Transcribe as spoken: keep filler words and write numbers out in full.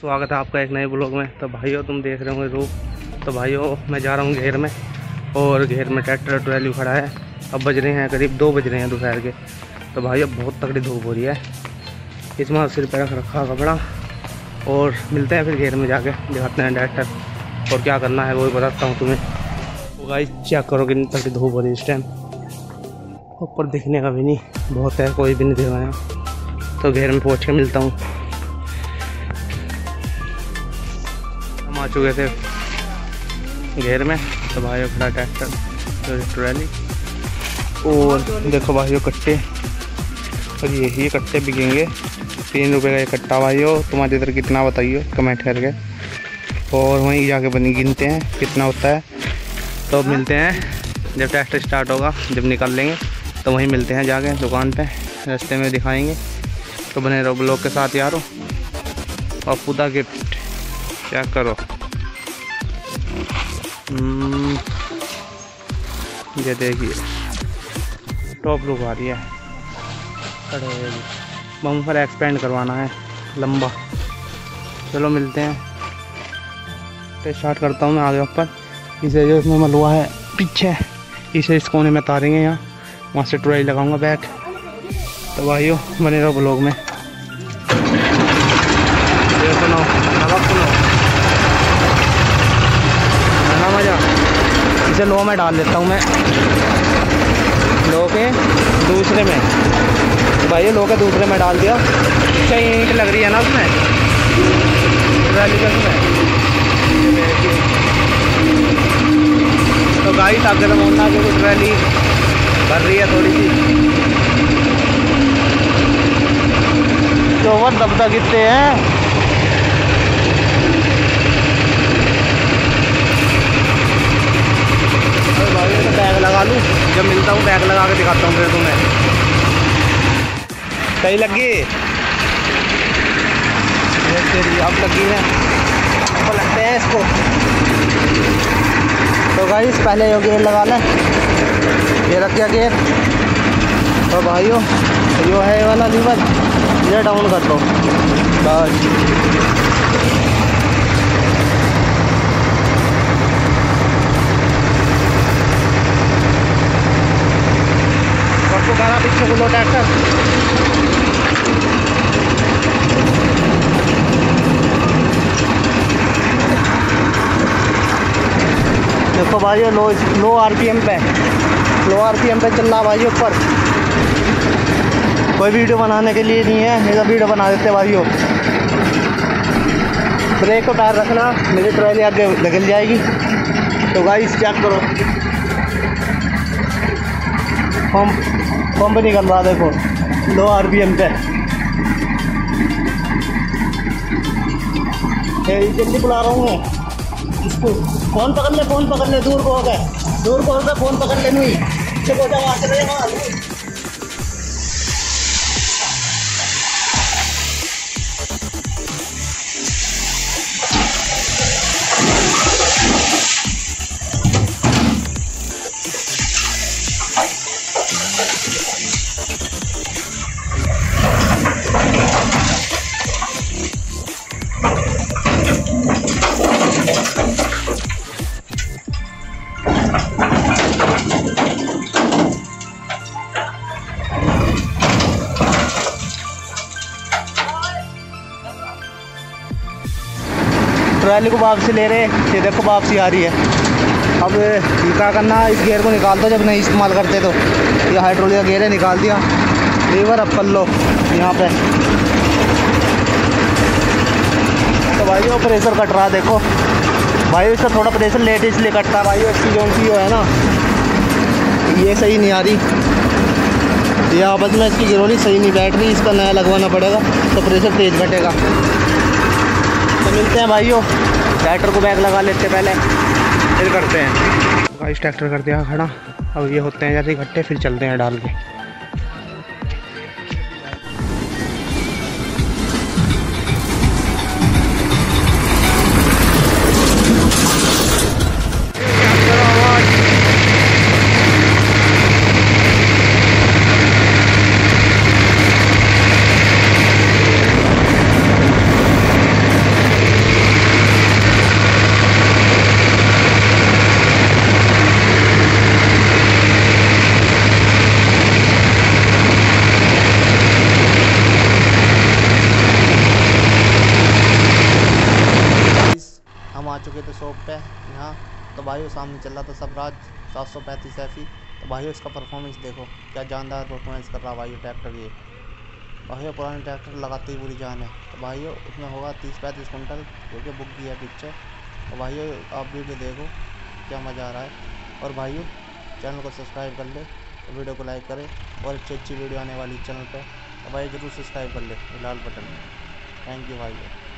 स्वागत है आपका एक नए ब्लॉग में। तो भाइयों तुम देख रहे होंगे धूप। तो भाइयों मैं जा रहा हूँ घेर में, और घेर में ट्रैक्टर ट्रैली खड़ा है। अब बज रहे हैं करीब दो बज रहे हैं दोपहर के। तो भाइयों बहुत तगड़ी धूप हो रही है। इसमें सिर पर रख रखा कपड़ा, और मिलते हैं फिर घेर में जाके दिखाते हैं ट्रैक्टर और क्या करना है वो भी बताता हूँ तुम्हें। तो गाइस चेक करो कितनी तगड़ी धूप हो रही है इस टाइम। ऊपर दिखने का भी नहीं, बहुत है, कोई भी नहीं दिख रहा है। तो घेर में पहुँच के मिलता हूँ। हम आ चुके थे घेर में। तो भाइयों खड़ा ट्रैक्टर ट्रैली, और देखो भाइयों कट्टे, और यही कट्टे बिकेंगे तीन रुपए का ये कट्टा। भाइयों तुम्हारे इधर कितना बताइए कमेंट करके, और वहीं जाके बनी गिनते हैं कितना होता है। तो मिलते हैं जब ट्रैक्टर स्टार्ट होगा, जब निकल लेंगे तो वहीं मिलते हैं जाके दुकान पे, रास्ते में दिखाएंगे। तो बने रहो ब्लॉग के साथ यारो। और पूरा गिफ्ट चेक करो, ये देखिए टॉप लुक आ रही है। बम्पर एक्सपेंड करवाना है लंबा। चलो मिलते हैं। तो स्टार्ट करता हूँ मैं आगे ऊपर। इसे जो इसमें मलुआ है पीछे, इसे इस कोने में तारेंगे, यहाँ वहाँ से ट्राई लगाऊंगा बैक। तो भाइयों बने रहो ब्लॉग में। ये सुनो नमक, सुनो ना मजा। इसे लो में डाल देता हूँ मैं, लो के दूसरे में। भाई लो के दूसरे में डाल दिया। क्या ईंट लग रही है ना उसमें, ट्रैली के उसमें। तो गाइस आगे तो मोड़ना क्योंकि ट्रैली भर रही है थोड़ी सी। तो वो दबदा कितने हैं। तो भाई तो बैग लगा लूँ, जब मिलता हूँ बैग लगा के दिखाता हूँ फिर तुम्हें। सही लगी तेरी, अब लगी है तो लगते हैं इसको। तो गाइस पहले ये गेयर लगा लें, ये रख गया गेयर। तो भाइयों यो है वाला लीवर, ये डाउन कर दो बस। सबको गाना पीछे बोलो ट्रैक्टर। देखो भाइयों लो लो आरपीएम पे, लो आरपीएम पे चल रहा भाइयों ऊपर। कोई वीडियो बनाने के लिए नहीं है, ये वीडियो बना देते भाइयों। ब्रेक को पैर रखना, मेरी ट्रॉली आगे निकल जाएगी। तो गाइस चेक करो, पंप पंप निकल रहा देखो लो आरपीएम पे। जल्दी बुला रहा हूँ मैं इसको। फोन पकड़ ले, फोन पकड़ ले, दूर को हो गए, दूर को हो गए, फोन पकड़ ले। नहीं चलो जाओ चले जाओ। ट्रैली को वापसी ले रहे, ये देखो वापसी आ रही है। अब ये क्या करना, इस गेयर को निकाल दो जब नहीं इस्तेमाल करते। तो ये हाइड्रोलिक का गेयर है, निकाल दिया। लीवर अब कर लो यहाँ पे। तो भाई वो प्रेशर कट रहा देखो भाई, इसका थोड़ा प्रेशर लेट इसलिए कटता है भाई। इसकी जो सी है ना, ये सही नहीं आ रही, ये आपस में इसकी गिरोली सही नहीं बैठ रही। इसका नया लगवाना पड़ेगा तो प्रेशर तेज घटेगा। तो मिलते हैं भाइयों, ट्रैक्टर को बैग लगा लेते पहले, फिर करते हैं। गाइस ट्रैक्टर कर दिया खड़ा, अब ये होते हैं जैसे इकट्ठे, फिर चलते हैं डाल के। टॉप पे यहाँ। तो भाइयों सामने चल रहा था स्वराज सात सौ पैंतीस एफ ई। तो भाइयों इसका परफॉर्मेंस देखो, क्या जानदार परफॉर्मेंस कर रहा भाइयों ट्रैक्टर ये। भाइयों पुराने ट्रैक्टर लगाते ही पूरी जान है। तो भाइयों उसमें होगा तीस पैंतीस कुंटल, जो कि बुक की है पिक्चर। तो भाइयों आप वीडियो देखो, क्या मज़ा आ रहा है। और भाइयों चैनल को सब्सक्राइब कर ले, तो वीडियो को लाइक करें, और अच्छी अच्छी वीडियो आने वाली चैनल पर। तो भाई ज़रूर सब्सक्राइब कर ले, लाल बटन। थैंक यू भाइयों।